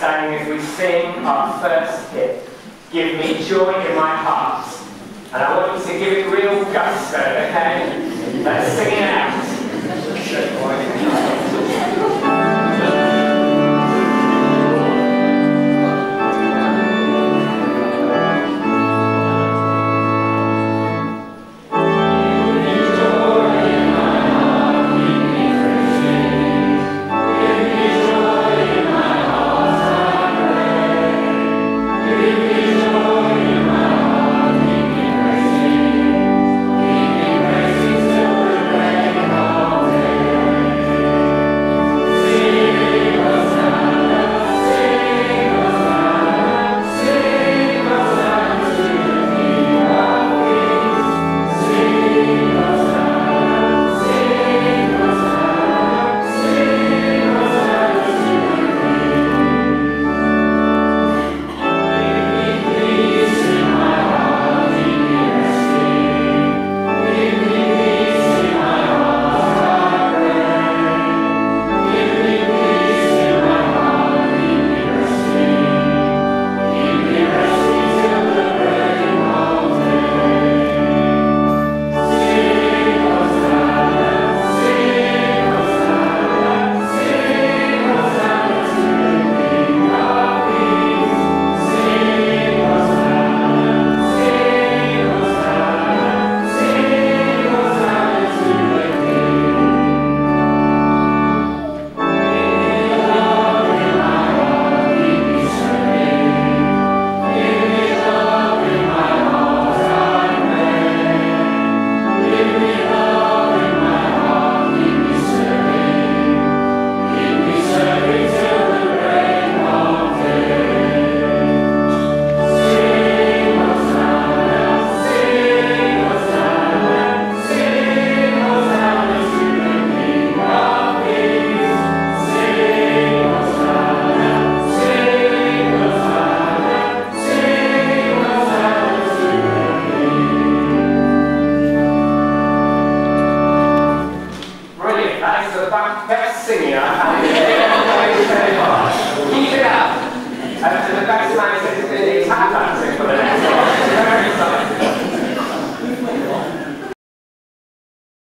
standing as we sing our first hymn, Give Me Joy in My Heart. And I want you to give it real gusto, okay? Let's sing it out.